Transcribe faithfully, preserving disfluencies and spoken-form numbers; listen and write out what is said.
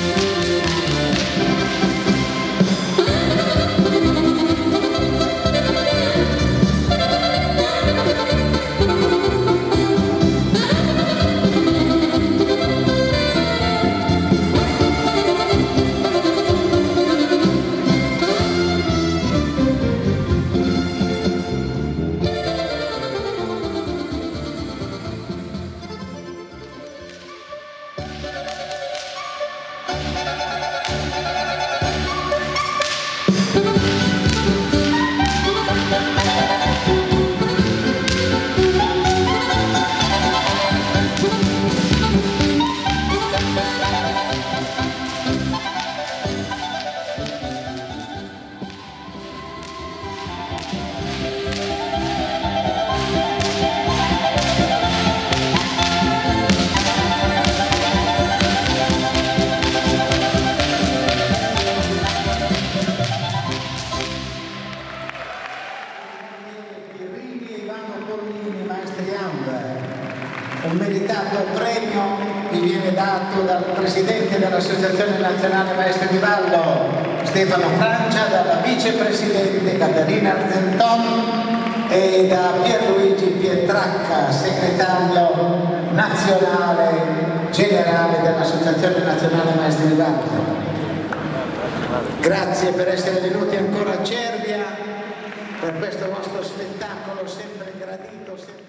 Un meritato premio vi viene dato dal Presidente dell'Associazione Nazionale Maestri di Ballo Stefano Francia, dalla Vicepresidente Caterina Argenton e da Pierluigi Pietracca, Segretario Nazionale Generale dell'Associazione Nazionale Maestri di Ballo. Grazie per essere venuti ancora a Cervia per questo vostro spettacolo sempre gradito. Sempre